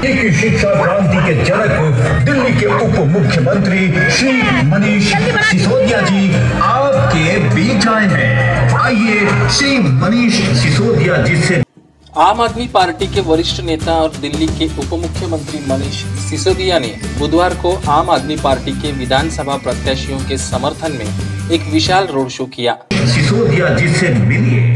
एक शिक्षा क्रांति के जनक दिल्ली के उप मुख्यमंत्री श्री मनीष सिसोदिया जी आपके बीच आए हैं। आइए श्री मनीष सिसोदिया जी से। आम आदमी पार्टी के वरिष्ठ नेता और दिल्ली के उप मुख्यमंत्री मनीष सिसोदिया ने बुधवार को आम आदमी पार्टी के विधानसभा प्रत्याशियों के समर्थन में एक विशाल रोड शो किया। सिसोदिया जी से मिलिए।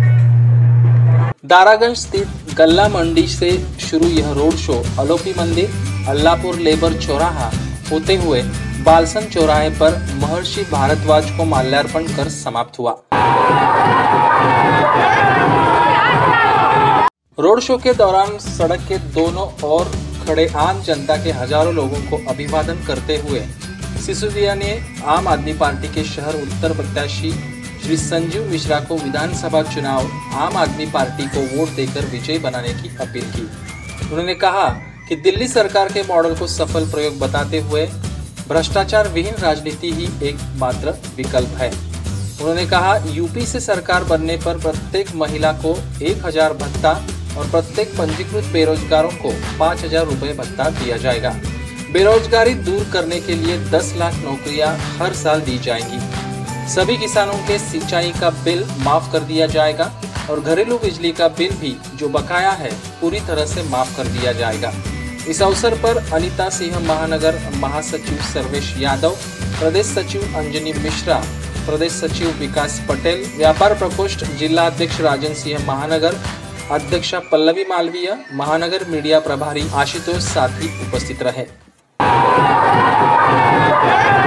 दारागंज स्थित गल्ला मंडी से शुरू यह रोड शो अलोपी मंदिर, अल्लाहपुर लेबर चौराहा होते हुए बालसन चौराहे पर महर्षि भारद्वाज को माल्यार्पण कर समाप्त हुआ। रोड शो के दौरान सड़क के दोनों ओर खड़े आम जनता के हजारों लोगों को अभिवादन करते हुए सिसोदिया ने आम आदमी पार्टी के शहर उत्तर प्रत्याशी श्री संजीव मिश्रा को विधानसभा चुनाव आम आदमी पार्टी को वोट देकर विजयी बनाने की अपील की। उन्होंने कहा कि दिल्ली सरकार के मॉडल को सफल प्रयोग बताते हुए भ्रष्टाचार विहीन राजनीति ही एकमात्र विकल्प है। उन्होंने कहा यूपी से सरकार बनने पर प्रत्येक महिला को 1000 भत्ता और प्रत्येक पंजीकृत बेरोजगारों को 5000 रुपए भत्ता दिया जाएगा। बेरोजगारी दूर करने के लिए 10 लाख नौकरियां हर साल दी जाएंगी। सभी किसानों के सिंचाई का बिल माफ कर दिया जाएगा और घरेलू बिजली का बिल भी जो बकाया है पूरी तरह से माफ कर दिया जाएगा। इस अवसर पर अनिता सिंह महानगर महासचिव सर्वेश यादव, प्रदेश सचिव अंजनी मिश्रा, प्रदेश सचिव विकास पटेल, व्यापार प्रकोष्ठ जिला अध्यक्ष राजन सिंह महानगर, अध्यक्षा पल्लवी मालवीय, महानगर मीडिया प्रभारी आशुतोष साथी उपस्थित रहे।